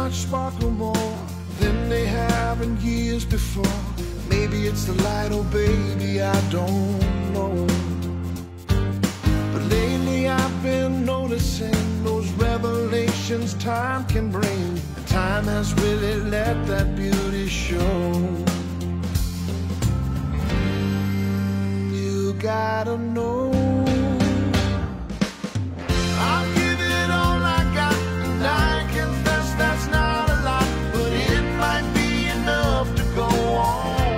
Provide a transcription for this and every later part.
might sparkle more than they have in years before. Maybe it's the light, oh baby, I don't know. But lately I've been noticing those revelations time can bring. And time has really let that beauty show. You gotta know, I'll give it all I got, and I confess that's not a lot, but it might be enough to go on.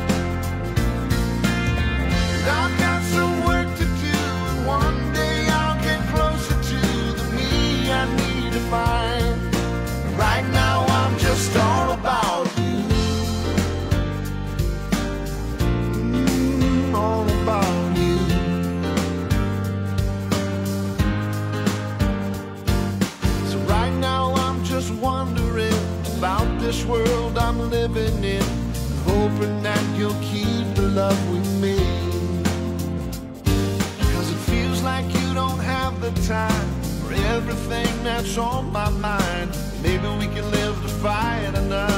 And I've got some work to do, and one day I'll get closer to the me I need to find. Right now I'm just all about you. All about you. So right now I'm just wondering about this world I'm living in, hoping that you'll keep the love we made. 'Cause it feels like you don't have the time for everything that's on my mind. Maybe we can live to fight another